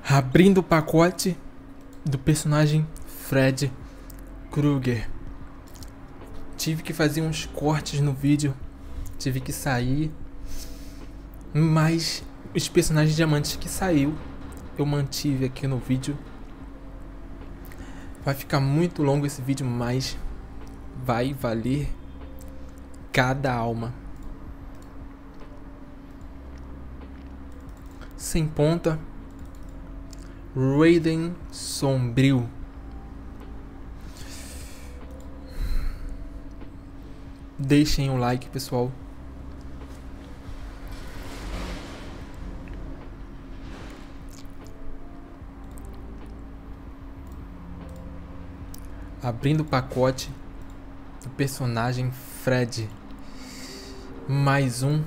Abrindo o pacote do personagem Fred Krueger. Tive que fazer uns cortes no vídeo, tive que sair, mas os personagens diamantes que saiu eu mantive aqui no vídeo. Vai ficar muito longo esse vídeo, mas vai valer cada alma. Sem ponta, Raiden Sombrio. Deixem o like, pessoal. Abrindo o pacote do personagem Fred. Mais um.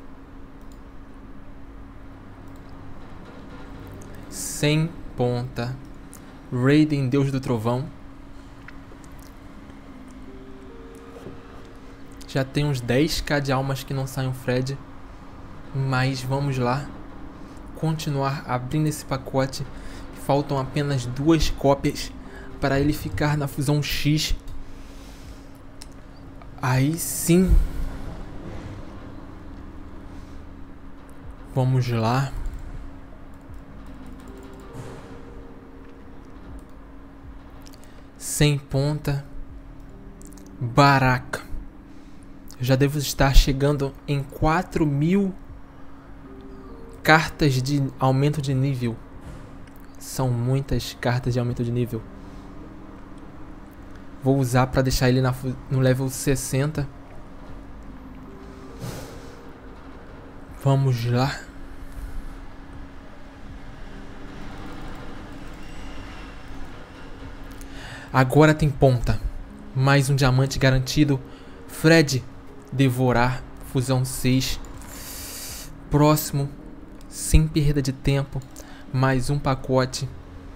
Sem ponta. Raiden, Deus do Trovão. Já tem uns 10k de almas que não saem o Fred. Mas vamos lá. Continuar abrindo esse pacote. Faltam apenas 2 cópias para ele ficar na fusão X. Aí sim. Vamos lá. Sem ponta. Baraka. Já devo estar chegando em 4.000 cartas de aumento de nível. São muitas cartas de aumento de nível. Vou usar para deixar ele no level 60. Vamos lá. Agora tem ponta. Mais um diamante garantido. Fred devorar. Fusão 6. Próximo. Sem perda de tempo. Mais um pacote.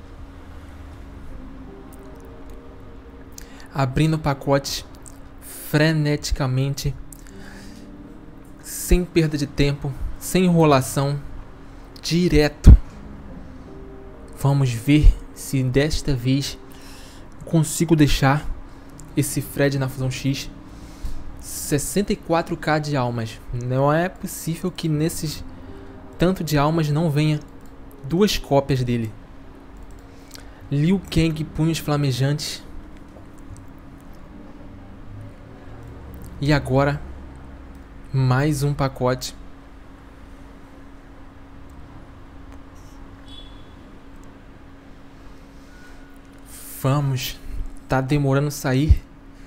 Abrindo pacotes freneticamente. Sem perda de tempo. Sem enrolação. Direto. Vamos ver se desta vez consigo deixar esse Fred na fusão X. 64k de almas. Não é possível que nesses tanto de almas não venha 2 cópias dele. Liu Kang, punhos flamejantes. E agora mais um pacote. Vamos. Tá demorando sair.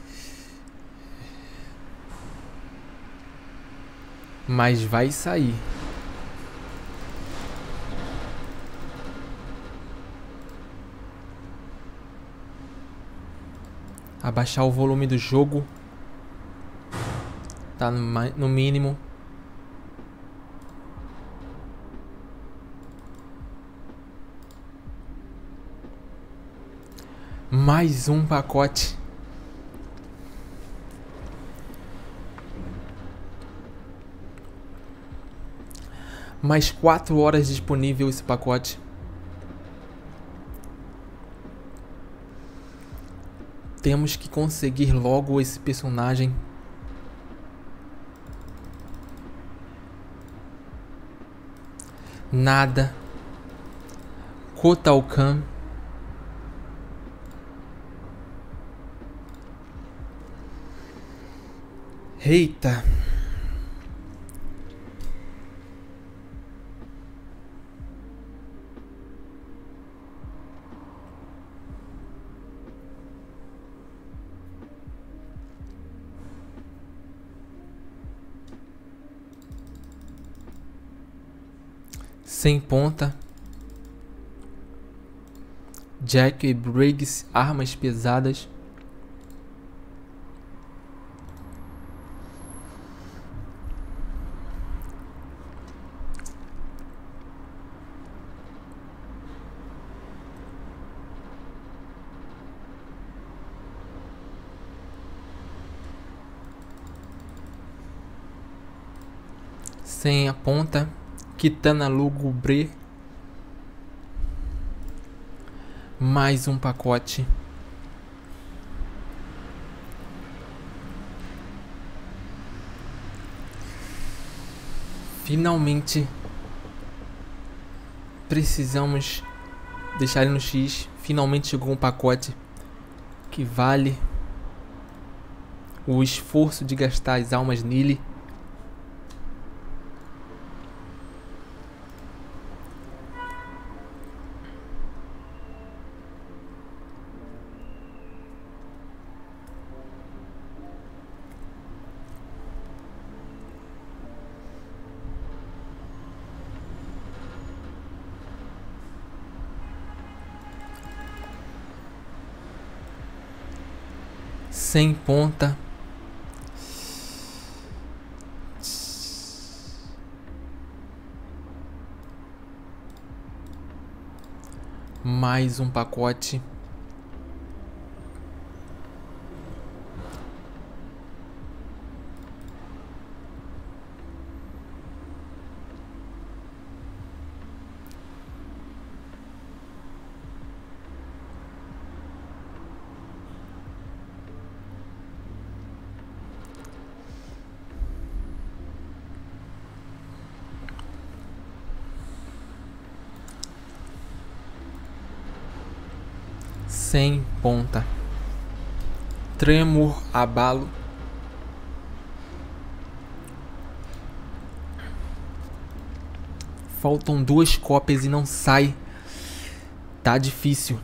Mas vai sair. Abaixar o volume do jogo. Tá no mínimo. Mais um pacote. Mais 4 horas disponível esse pacote. Temos que conseguir logo esse personagem. Nada. Kotal Kahn. Eita. Sem ponta. Jack e Briggs, armas pesadas. Sem a ponta. Kitana Lugubre. Mais um pacote. Finalmente precisamos deixar ele no X. Finalmente chegou um pacote que vale o esforço de gastar as almas nele. Sem ponta. Mais um pacote. Sem ponta. Tremor, abalo. Faltam 2 cópias e não sai. Tá difícil.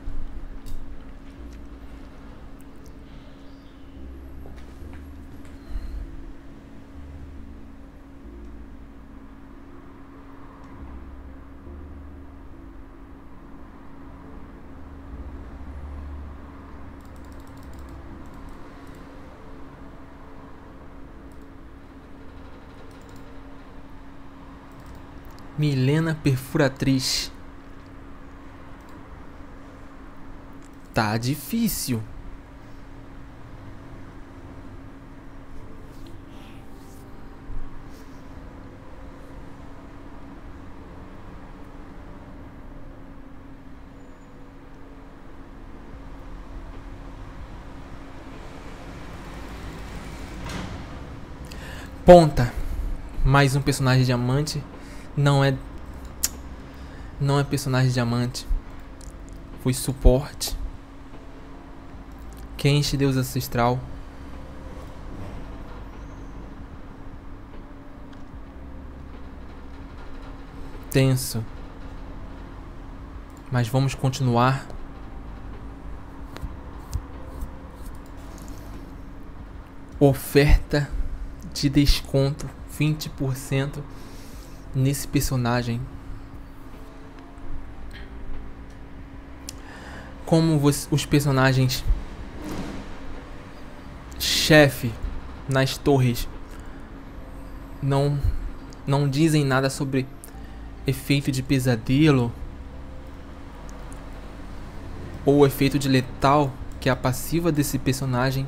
Milena Perfuratriz. Tá difícil. Ponta. Mais um personagem diamante. Não é personagem diamante. Foi suporte. Kenshi, Deus Ancestral. Tenso. Mas vamos continuar. Oferta de desconto 20% nesse personagem. Como os personagens chefe nas torres não dizem nada sobre efeito de pesadelo ou efeito de letal, que é a passiva desse personagem,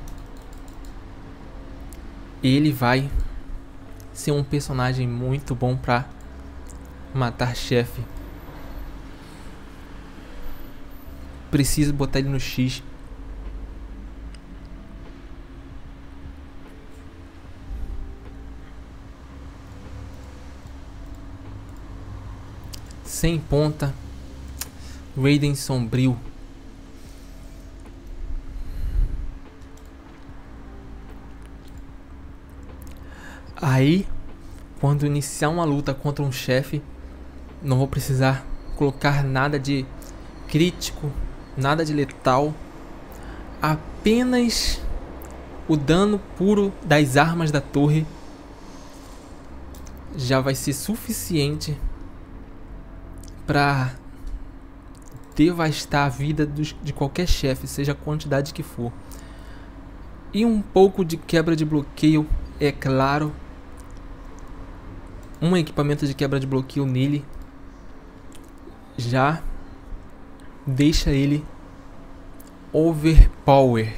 ele vai ser um personagem muito bom pra matar chefe. Preciso botar ele no X. Sem ponta. Raiden Sombrio. Aí, quando iniciar uma luta contra um chefe, não vou precisar colocar nada de crítico, nada de letal, apenas o dano puro das armas da torre já vai ser suficiente para devastar a vida de qualquer chefe, seja a quantidade que for. E um pouco de quebra de bloqueio, é claro. Um equipamento de quebra de bloqueio nele já deixa ele overpower.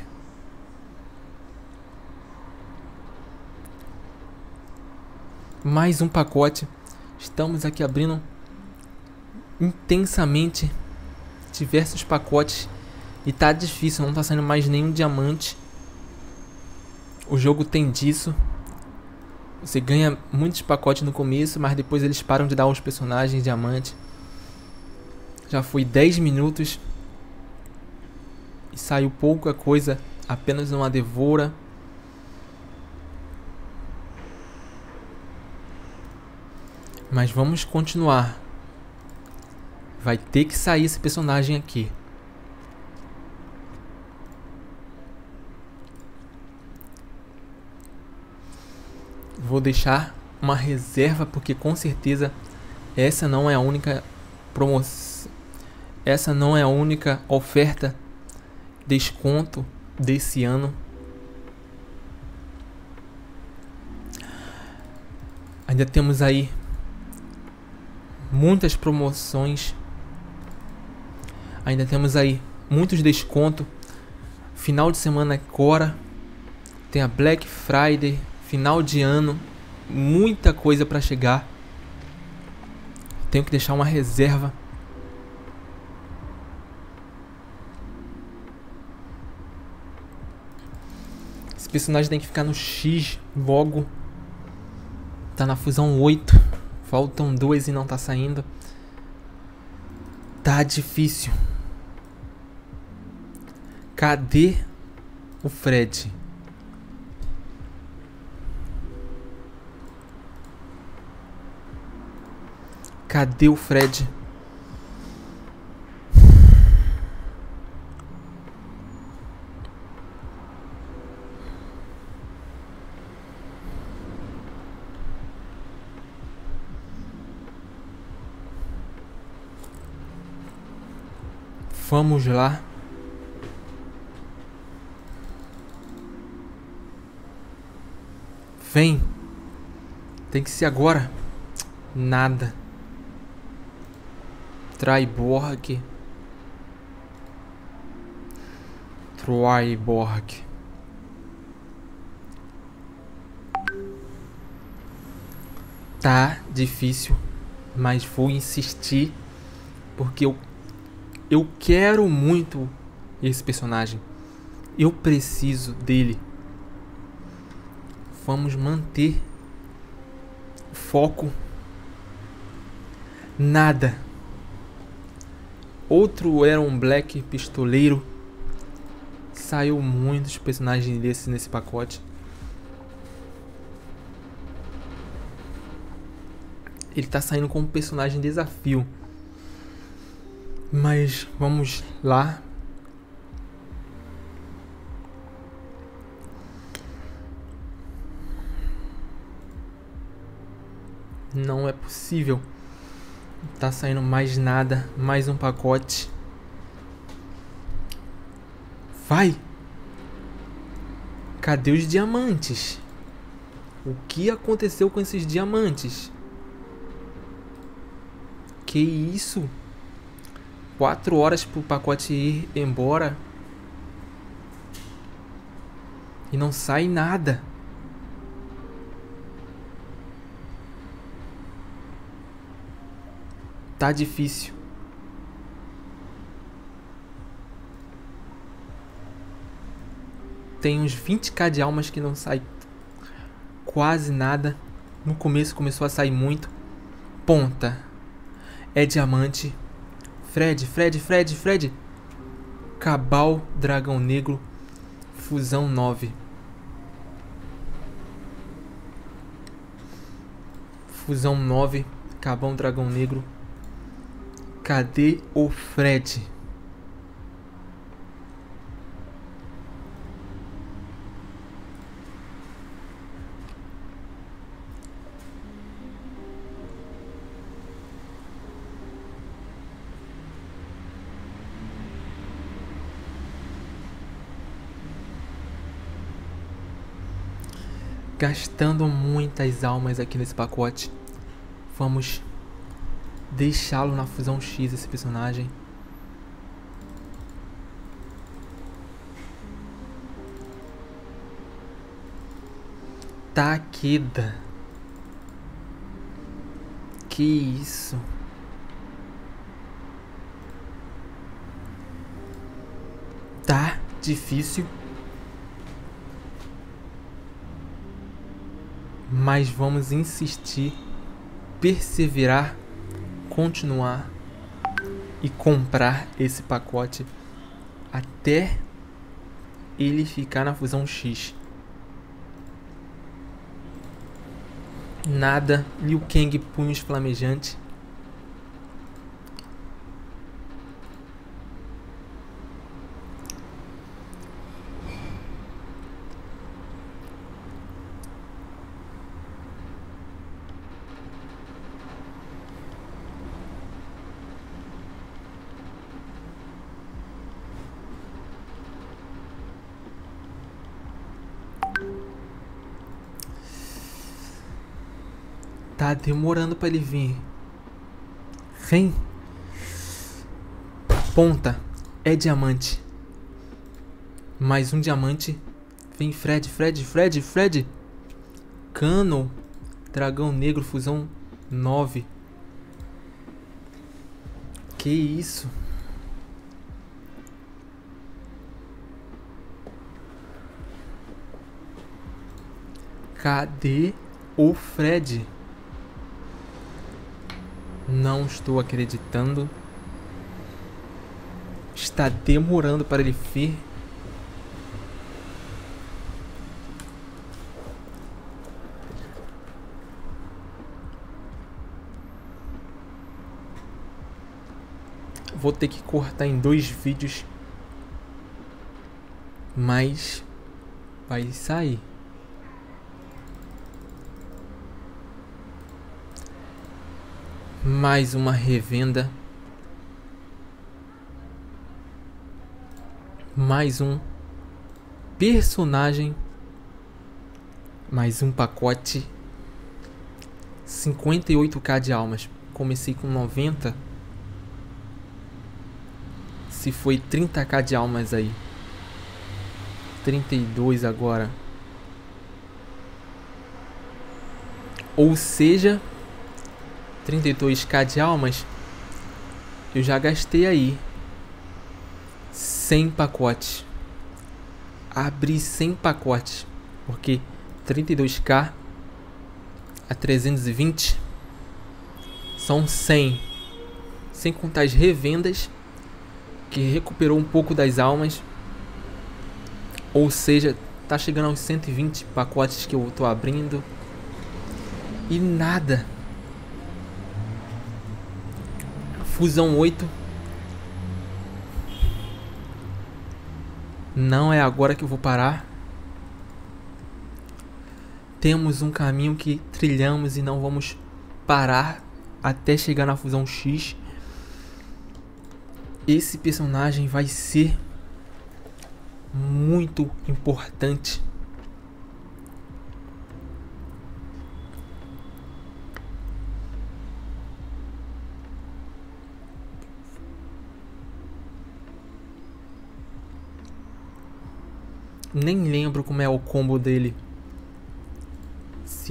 Mais um pacote. Estamos aqui abrindo intensamente diversos pacotes e tá difícil, não tá saindo mais nenhum diamante. O jogo tem disso. Você ganha muitos pacotes no começo, mas depois eles param de dar aos personagens diamante. Já foi 10 minutos e saiu pouca coisa, apenas uma devora. Mas vamos continuar. Vai ter que sair esse personagem aqui. Vou deixar uma reserva porque com certeza essa não é a única promoção. Essa não é a única oferta desconto desse ano. Ainda temos aí muitas promoções. Ainda temos aí muitos descontos. Final de semana agora. Tem a Black Friday. Final de ano. Muita coisa para chegar. Tenho que deixar uma reserva. Esse personagem tem que ficar no X logo. Tá na fusão 8. Faltam 2 e não tá saindo. Tá difícil. Cadê o Fred? Cadê o Fred? Vamos lá. Vem. Tem que ser agora. Nada. Triborg. Triborg. Tá difícil, mas vou insistir porque eu quero muito esse personagem. Eu preciso dele. Vamos manter o foco. Nada. Outro era um Black pistoleiro. Saiu muitos personagens desses nesse pacote. Ele tá saindo como personagem desafio. Mas vamos lá. Não é possível. Tá saindo mais nada. Mais um pacote. Vai! Cadê os diamantes? O que aconteceu com esses diamantes? Que isso? 4 horas pro pacote ir embora. E não sai nada. Tá difícil. Tem uns 20k de almas que não sai quase nada. No começo começou a sair muito. Ponta. É diamante. Fred. Cabal, Dragão Negro. Fusão 9. Fusão 9. Cabal, Dragão Negro. Cadê o Fred? Gastando muitas almas aqui nesse pacote. Vamos deixá-lo na fusão X, esse personagem. Takeda. Que isso? Tá difícil. Mas vamos insistir, perseverar, continuar e comprar esse pacote até ele ficar na fusão X. Nada, Liu Kang punhos flamejantes. Tá demorando pra ele vir. Vem. Ponta. É diamante. Mais um diamante. Vem Fred. Cano. Dragão negro, fusão 9. Que isso? Cadê o Fred? Não estou acreditando. Está demorando para ele vir. Vou ter que cortar em 2 vídeos. Mas vai sair. Mais uma revenda. Mais um personagem. Mais um pacote. 58k de almas. Comecei com 90. Se foi 30k de almas aí. 32 agora. Ou seja, 32k de almas eu já gastei aí 100 pacotes. Abri 100 pacotes, porque 32k a 320 são 100, sem contar as revendas que recuperou um pouco das almas. Ou seja, tá chegando aos 120 pacotes que eu tô abrindo e nada. Fusão 8. Não é agora que eu vou parar. Temos um caminho que trilhamos e não vamos parar até chegar na fusão X. Esse personagem vai ser muito importante. Nem lembro como é o combo dele. Se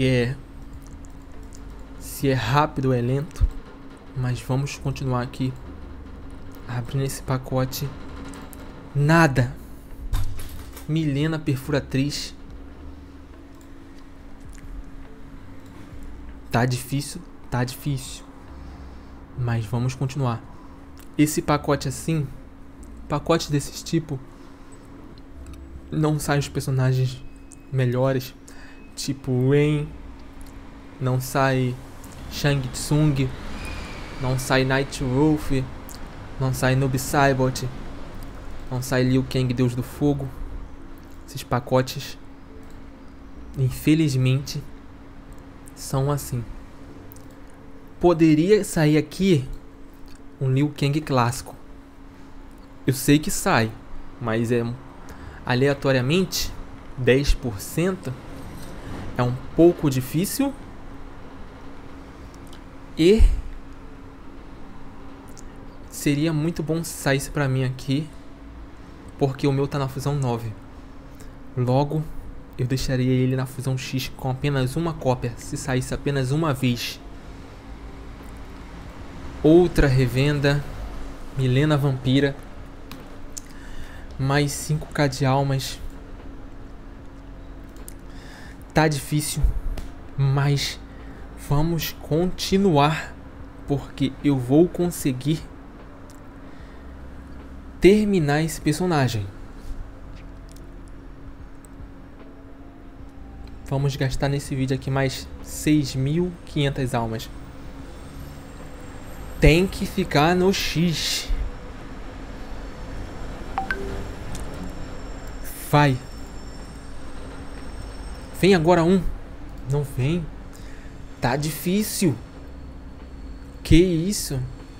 é rápido ou é lento. Mas vamos continuar aqui. Abrindo esse pacote. Nada. Milena Perfuratriz. Tá difícil. Mas vamos continuar. Esse pacote assim. Pacote desses tipo. Não saem os personagens melhores. Tipo Rain. Não sai Shang Tsung. Não sai Night Wolf. Não sai Noob Saibot. Não sai Liu Kang, Deus do Fogo. Esses pacotes, infelizmente, são assim. Poderia sair aqui um Liu Kang clássico. Eu sei que sai, mas é aleatoriamente 10%. É um pouco difícil. E seria muito bom se saísse pra mim aqui, porque o meu tá na fusão 9. Logo, eu deixaria ele na fusão X com apenas uma cópia, se saísse apenas uma vez. Outra revenda, Milena Vampira. Mais 5k de almas. Tá difícil, mas vamos continuar, porque eu vou conseguir terminar esse personagem. Vamos gastar nesse vídeo aqui mais 6.500 almas. Tem que ficar no X. Vai. Vem agora um. Não vem. Tá difícil. Que isso?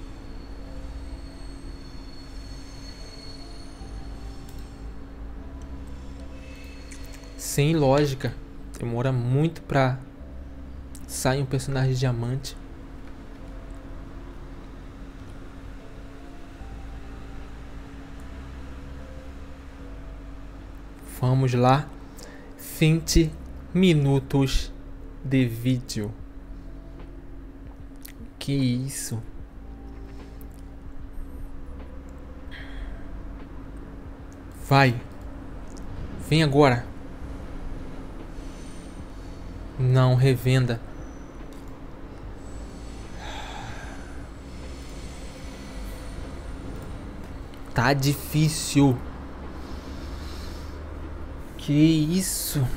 Sem lógica. Demora muito pra sair um personagem de diamante. Vamos lá. 20 minutos de vídeo. Que isso? Vai. Vem agora. Não, revenda. Tá difícil. Que isso?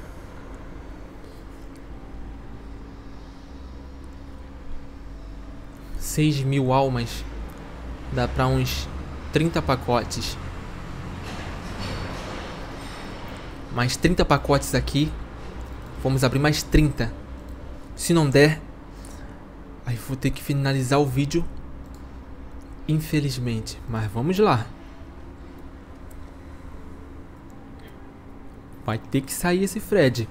Seis mil almas. Dá pra uns 30 pacotes. Mais 30 pacotes aqui. Vamos abrir mais 30. Se não der, aí vou ter que finalizar o vídeo. Infelizmente. Mas vamos lá. Vai ter que sair esse Fred.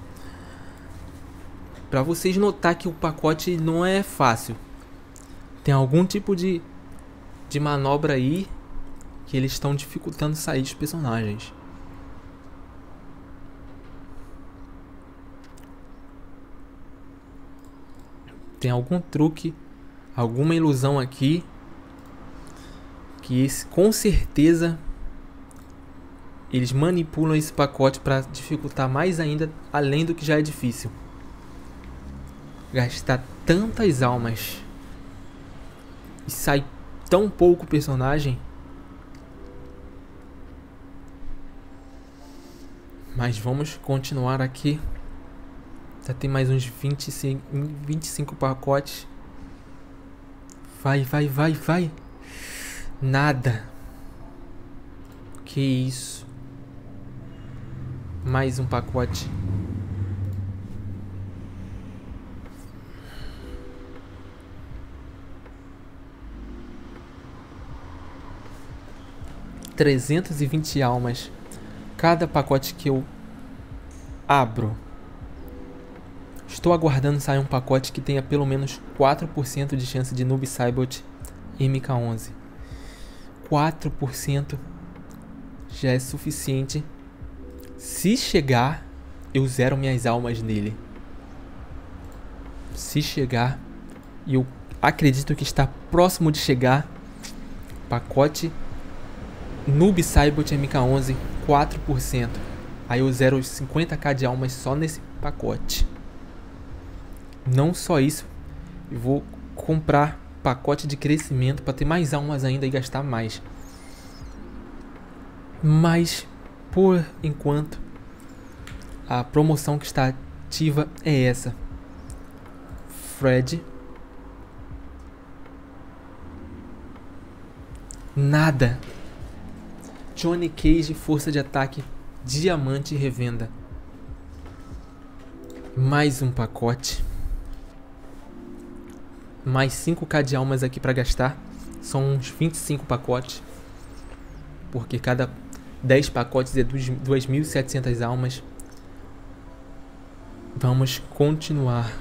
Pra vocês notar que o pacote não é fácil. Tem algum tipo de manobra aí que eles estão dificultando sair dos personagens. Tem algum truque, alguma ilusão aqui que com certeza eles manipulam esse pacote para dificultar mais ainda, além do que já é difícil. Gastar tantas almas e sai tão pouco personagem. Mas vamos continuar aqui. Já tem mais uns 25 pacotes. Vai, vai, vai, vai. Nada. Que isso. Mais um pacote. $320 almas. Cada pacote que eu abro. Estou aguardando sair um pacote que tenha pelo menos 4% de chance de Noob Saibot MK11. 4% já é suficiente. Se chegar, eu zero minhas almas nele. Se chegar, e eu acredito que está próximo de chegar, pacote Noob Saibot MK11, 4%. Aí eu zero os 50k de almas só nesse pacote. Não só isso, eu vou comprar pacote de crescimento para ter mais almas ainda e gastar mais. Mas, por enquanto, a promoção que está ativa é essa. Fred. Nada. Johnny Cage, força de ataque, diamante revenda. Mais um pacote. Mais 5k de almas aqui para gastar. São uns 25 pacotes. Porque cada 10 pacotes é 2.700 almas. Vamos continuar.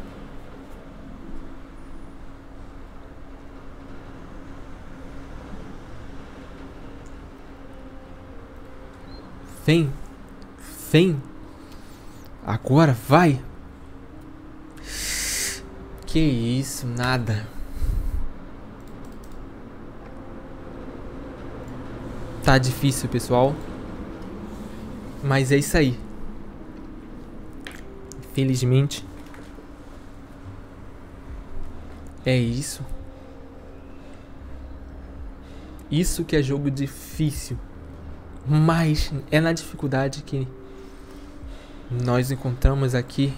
Vem. Vem. Agora vai. Que isso, nada. Tá difícil, pessoal. Mas é isso aí. Infelizmente. É isso. Isso que é jogo difícil. Mas é na dificuldade que nós encontramos aqui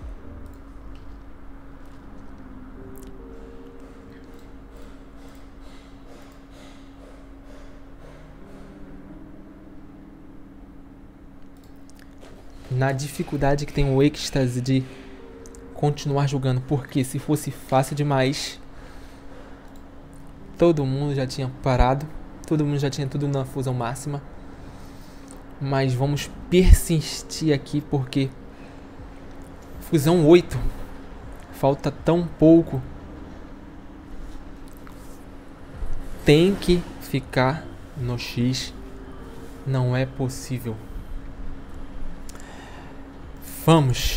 na dificuldade que tem o êxtase de continuar jogando, porque se fosse fácil demais, todo mundo já tinha parado, todo mundo já tinha tudo na fusão máxima. Mas vamos persistir aqui porque fusão 8, falta tão pouco, tem que ficar no X, não é possível. Vamos.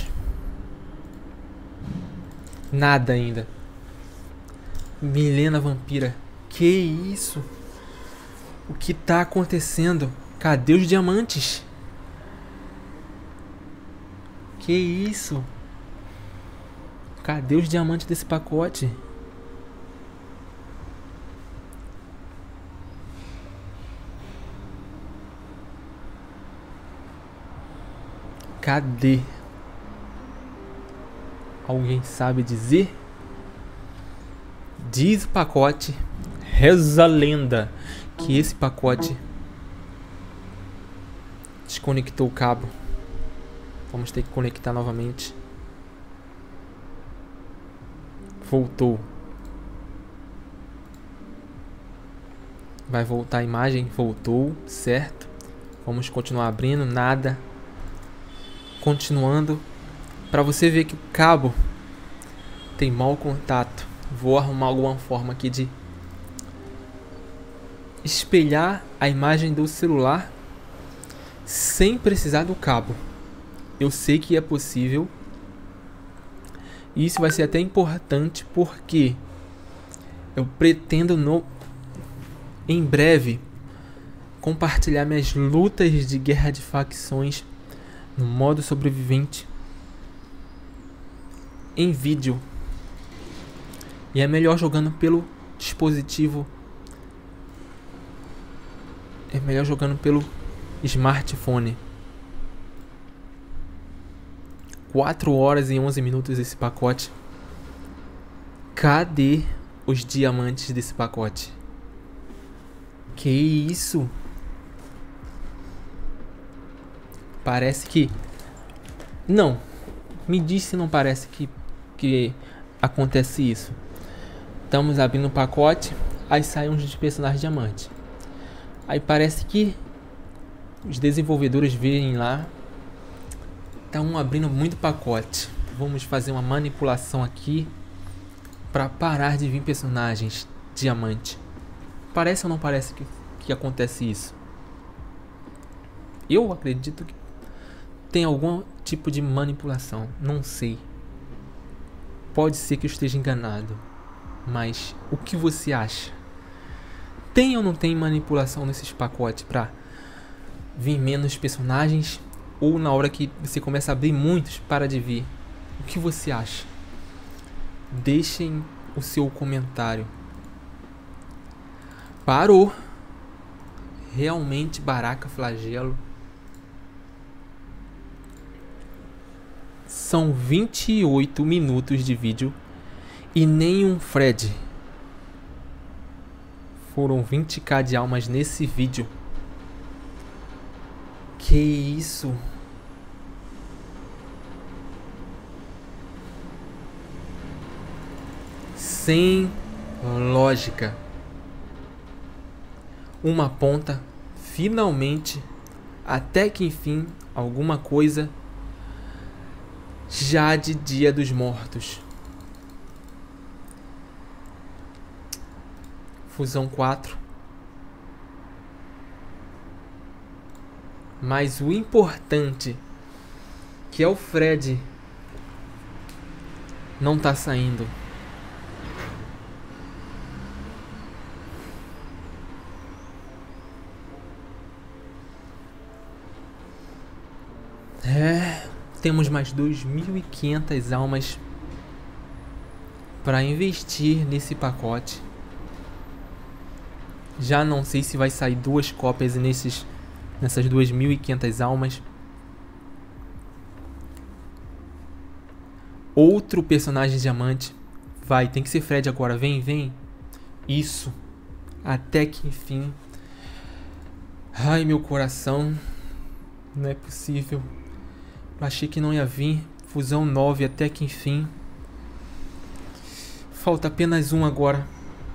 Nada ainda. Milena Vampira. Que isso? O que tá acontecendo? Cadê os diamantes? Que isso? Cadê os diamantes desse pacote? Cadê? Alguém sabe dizer? Diz o pacote. Reza a lenda que esse pacote desconectou o cabo. Vamos ter que conectar novamente. Voltou. Vai voltar a imagem? Voltou, certo. Vamos continuar abrindo, nada. Continuando. Para você ver que o cabo tem mau contato. Vou arrumar alguma forma aqui de espelhar a imagem do celular sem precisar do cabo. Eu sei que é possível. E isso vai ser até importante porque eu pretendo em breve compartilhar minhas lutas de guerra de facções no modo sobrevivente em vídeo. E é melhor jogando pelo dispositivo. É melhor jogando pelo smartphone. 4 horas e 11 minutos esse pacote. Cadê os diamantes desse pacote? Que isso? Parece que... Não. Me diz se não parece que acontece isso. Estamos abrindo o pacote. Aí saem uns personagens diamantes. Aí parece que os desenvolvedores veem lá. Estão abrindo muito pacote. Vamos fazer uma manipulação aqui para parar de vir personagens diamante. Parece ou não parece que acontece isso? Eu acredito que tem algum tipo de manipulação. Não sei. Pode ser que eu esteja enganado. Mas o que você acha? Tem ou não tem manipulação nesses pacotes para vir menos personagens? Ou na hora que você começa a abrir muitos, para de vir? O que você acha? Deixem o seu comentário. Parou. Realmente Baraka Flagelo. São 28 minutos de vídeo e nenhum Fred. Foram 20k de almas nesse vídeo. Que isso? Sem lógica. Uma ponta, finalmente, até que enfim, alguma coisa já de Dia dos Mortos. Fusão 4. Mas o importante, que é o Fred, não tá saindo. Temos mais 2.500 almas para investir nesse pacote. Já não sei se vai sair 2 cópias nessas 2.500 almas. Outro personagem diamante. Vai, tem que ser Fred agora. Vem, vem. Isso. Até que enfim. Ai, meu coração. Não é possível. Achei que não ia vir. Fusão 9, até que enfim. Falta apenas um agora.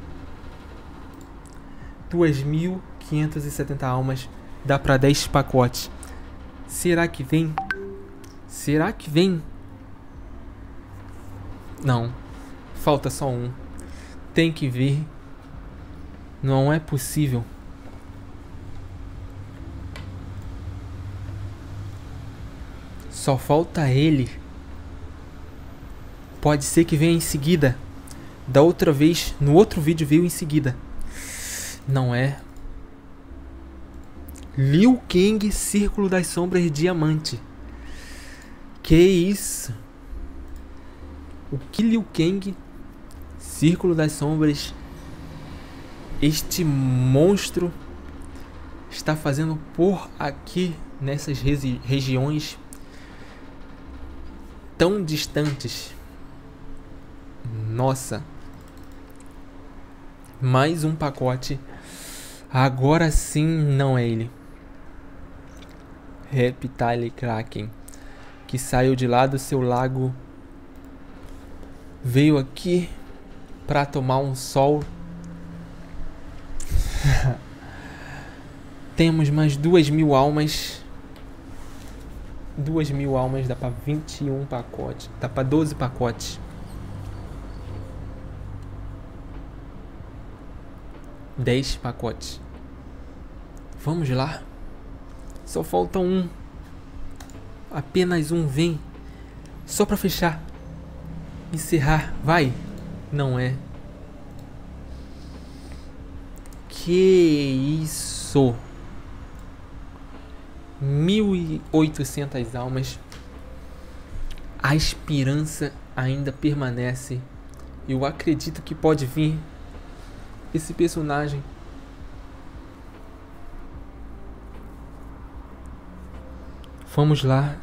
2.570 almas. Dá pra 10 pacotes. Será que vem? Será que vem? Não. Falta só um. Tem que vir. Não é possível. Só falta ele. Pode ser que venha em seguida. Da outra vez, no outro vídeo veio em seguida. Não é. Liu Kang, Círculo das Sombras, Diamante. Que isso? O que Liu Kang, Círculo das Sombras, este monstro está fazendo por aqui nessas regiões tão distantes? Nossa. Mais um pacote. Agora sim não é ele. Reptile Kraken, que saiu de lá do seu lago. Veio aqui para tomar um sol. Temos mais 2.000 almas. 2.000 almas dá para 21 pacotes. Dá para 12 pacotes. $10 pacotes. Vamos lá. Só falta um. Apenas um. Vem. Só para fechar. Encerrar. Vai. Não é. Que isso. 1.800 almas. A esperança ainda permanece. Eu acredito que pode vir esse personagem. Vamos lá.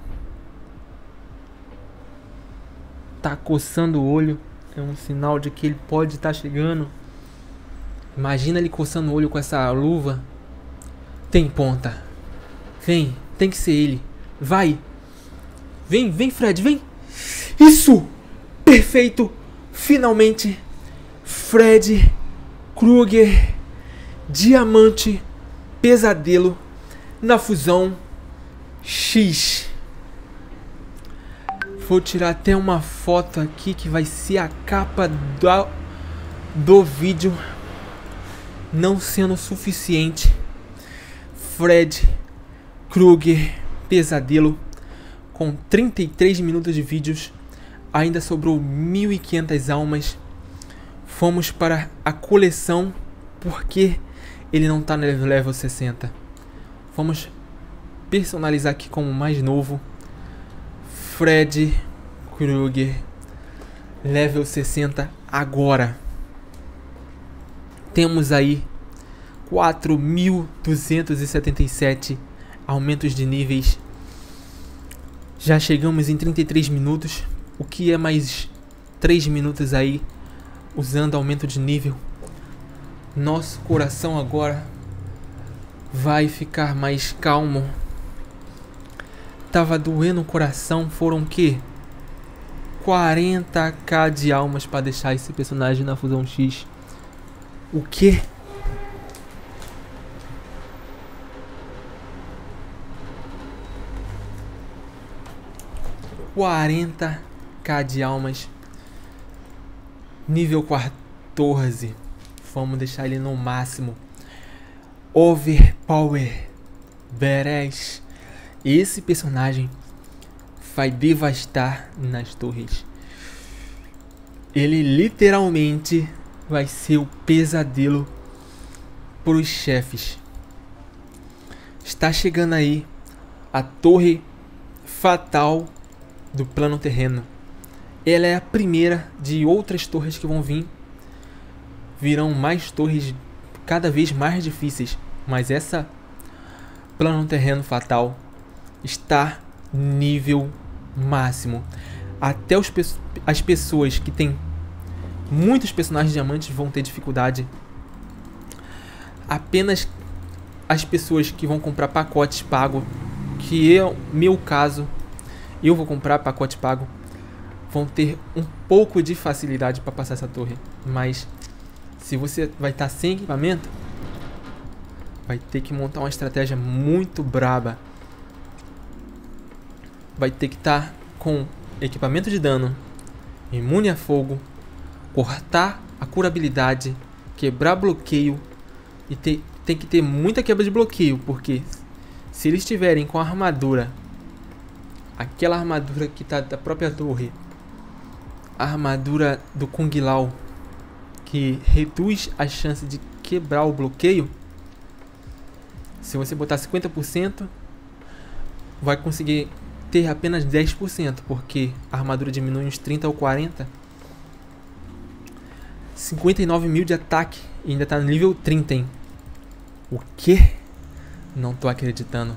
Tá coçando o olho. É um sinal de que ele pode estar chegando. Imagina ele coçando o olho com essa luva. Tem ponta. Vem, tem que ser ele. Vai. Vem, vem, Fred, vem. Isso! Perfeito! Finalmente, Fred Krueger, Diamante, Pesadelo, na fusão X. Vou tirar até uma foto aqui que vai ser a capa do vídeo. Não sendo suficiente, Fred Krueger, Pesadelo, com 33 minutos de vídeos. Ainda sobrou 1.500 almas. Fomos para a coleção, porque ele não está no level 60. Vamos personalizar aqui como mais novo. Fred Krueger, level 60 agora. Temos aí 4.277 aumentos de níveis. Já chegamos em 33 minutos. O que é mais 3 minutos aí usando aumento de nível. Nosso coração agora vai ficar mais calmo. Tava doendo o coração. Foram o quê? 40k de almas para deixar esse personagem na fusão X. O quê? $40k de almas. Nível 14. Vamos deixar ele no máximo. Overpower. Badass. Esse personagem vai devastar nas torres. Ele literalmente vai ser o pesadelo para os chefes. Está chegando aí a torre fatal do plano terreno. Ela é a primeira de outras torres que vão vir. Virão mais torres cada vez mais difíceis. Mas essa plano terreno fatal está nível máximo. Até as pessoas que têm muitos personagens diamantes vão ter dificuldade. Apenas as pessoas que vão comprar pacotes pago, que é o meu caso, eu vou comprar pacote pago, vão ter um pouco de facilidade para passar essa torre. Mas se você vai estar sem equipamento, vai ter que montar uma estratégia muito braba. Vai ter que estar com equipamento de dano, imune a fogo, cortar a curabilidade, quebrar bloqueio. E tem que ter muita quebra de bloqueio, porque se eles estiverem com a armadura, aquela armadura que está da própria torre, a armadura do Kung Lao, que reduz a chance de quebrar o bloqueio, se você botar 50%, vai conseguir ter apenas 10%, porque a armadura diminui uns 30 ou 40. 59 mil de ataque e ainda tá no nível 30, hein? O que? Não tô acreditando.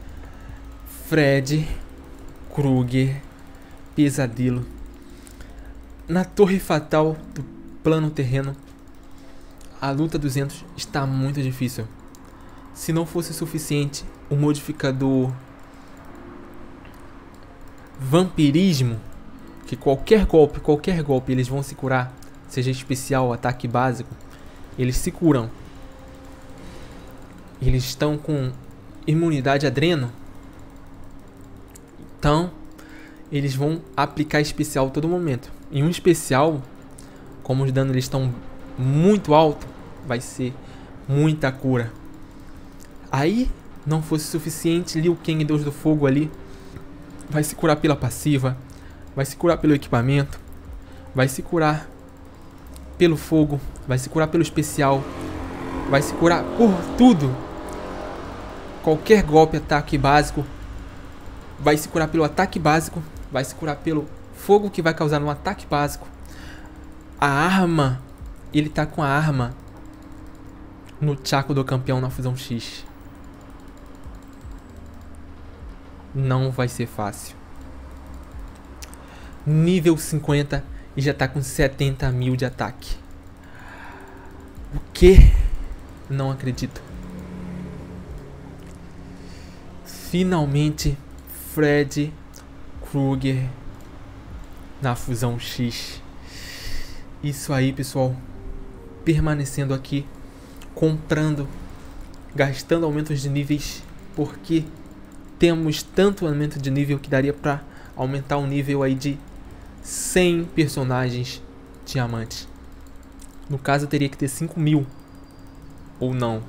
Fred Krueger Pesadelo. Na torre fatal do plano terreno, a luta 200 está muito difícil. Se não fosse suficiente o modificador vampirismo, que qualquer golpe eles vão se curar, seja especial, ataque básico, eles se curam. Eles estão com imunidade adreno, então eles vão aplicar especial a todo momento. Em um especial, como os danos eles estão muito alto, vai ser muita cura. Aí não fosse suficiente, Liu Kang, Deus do Fogo ali, vai se curar pela passiva, vai se curar pelo equipamento, vai se curar pelo fogo, vai se curar pelo especial, vai se curar por tudo. Qualquer golpe, ataque básico, vai se curar pelo ataque básico, vai se curar pelo fogo que vai causar no ataque básico. A arma, ele tá com a arma no Chaco do campeão na fusão X. Não vai ser fácil. Nível 50 e já tá com 70 mil de ataque. O que? Não acredito. Finalmente, Fred Krueger na fusão X. Isso aí, pessoal. Permanecendo aqui, comprando, gastando aumentos de níveis, porque temos tanto aumento de nível que daria pra aumentar o nível aí de 100 personagens diamantes. No caso, eu teria que ter 5.000. Ou não.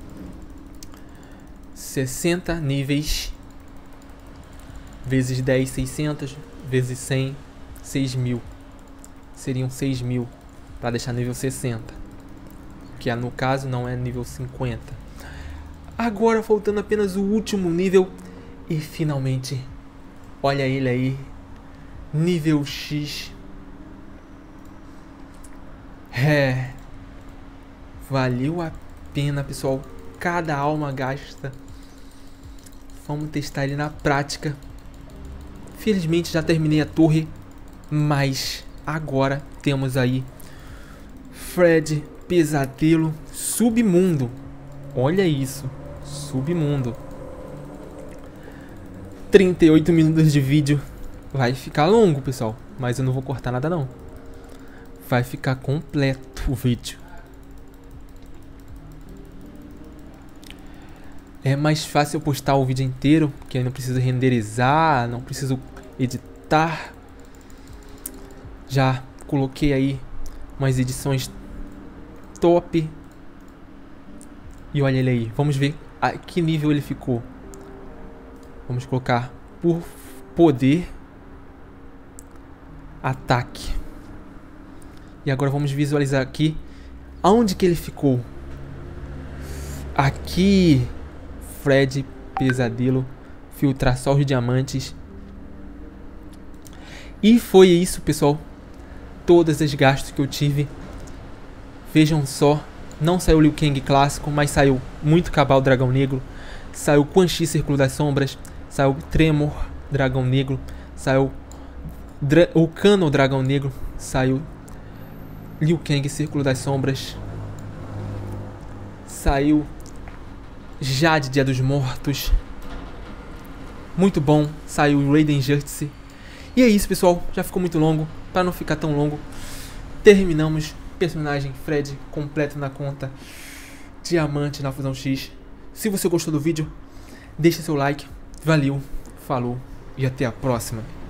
60 níveis vezes 10, 600 vezes 100, 6.000. Seriam 6.000 para deixar nível 60, que no caso não é nível 50. Agora faltando apenas o último nível e finalmente, olha ele aí, nível X. Valeu a pena, pessoal. Cada alma gasta. Vamos testar ele na prática. Felizmente já terminei a torre, mas agora temos aí Fred Pesadelo Submundo. Olha isso, Submundo. 38 minutos de vídeo. Vai ficar longo, pessoal, mas eu não vou cortar nada não. Vai ficar completo o vídeo. É mais fácil eu postar o vídeo inteiro, porque aí não preciso renderizar, não preciso editar. Já coloquei aí umas edições top. E olha ele aí, vamos ver a que nível ele ficou. Vamos colocar por poder, ataque. E agora vamos visualizar aqui aonde que ele ficou. Aqui, Fred Pesadelo, filtrar só os diamantes. E foi isso, pessoal. Todos os gastos que eu tive. Vejam só. Não saiu Liu Kang clássico, mas saiu muito Cabal Dragão Negro. Saiu Quan Chi Círculo das Sombras. Saiu Tremor Dragão Negro. Saiu o Kano Dragão Negro. Saiu Liu Kang Círculo das Sombras. Saiu Jade Dia dos Mortos. Muito bom. Saiu Raiden Justice. E é isso, pessoal. Já ficou muito longo. Para não ficar tão longo, terminamos. Personagem Fred completo na conta. Diamante na Fusão X. Se você gostou do vídeo, deixa seu like. Valeu, falou e até a próxima.